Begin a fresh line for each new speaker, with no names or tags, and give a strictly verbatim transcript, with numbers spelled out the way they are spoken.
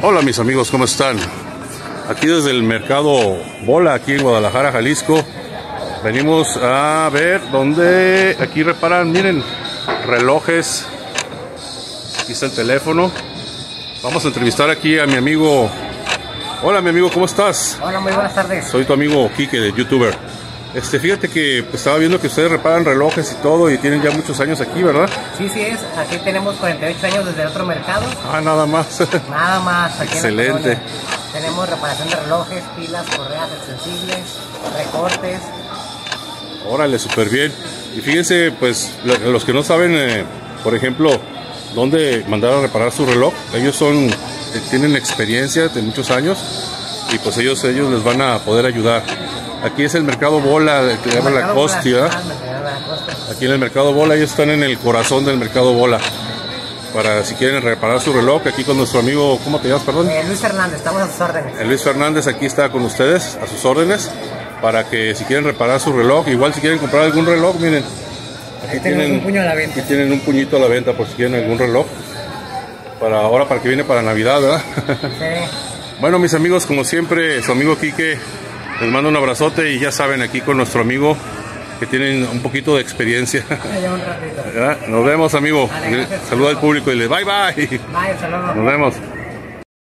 Hola mis amigos, ¿cómo están? Aquí desde el mercado Bola, aquí en Guadalajara, Jalisco. Venimos a ver dónde aquí reparan, miren, relojes. Aquí está el teléfono. Vamos a entrevistar aquí a mi amigo. Hola mi amigo, ¿cómo estás?
Hola, muy buenas tardes.
Soy tu amigo Quique, de YouTuber. Este, fíjate que pues, estaba viendo que ustedes reparan relojes y todo y tienen ya muchos años aquí, ¿verdad?
Sí, sí es. Aquí tenemos cuarenta y ocho años desde el otro mercado.
Ah, nada más.
Nada más. Aquí
Excelente.
En la colonia. Tenemos reparación de relojes, pilas, correas extensibles, recortes.
Órale, súper bien. Y fíjense, pues, los que no saben, eh, por ejemplo, dónde mandar a reparar su reloj, ellos son, eh, tienen experiencia de muchos años y pues ellos, ellos les van a poder ayudar. Aquí es el mercado Bola, que se llama La Costi, ¿verdad? Aquí en el mercado Bola, ellos están en el corazón del mercado Bola. Para si quieren reparar su reloj, aquí con nuestro amigo, ¿cómo te llamas, perdón?
Eh, Luis Fernández, estamos a sus órdenes.
El Luis Fernández aquí está con ustedes, a sus órdenes, para que si quieren reparar su reloj, igual si quieren comprar algún reloj, miren. Aquí
tienen un puño a la venta.
Aquí tienen un puñito a la venta por si quieren algún reloj. Para ahora, para que viene para Navidad, ¿verdad?
Sí.
Bueno, mis amigos, como siempre, su amigo Quique, les mando un abrazote y ya saben, aquí con nuestro amigo que tienen un poquito de experiencia.
Ya un ratito.
Nos vemos, amigo.
Vale,
Saluda al público y le bye bye.
Bye, saludos.
Nos vemos.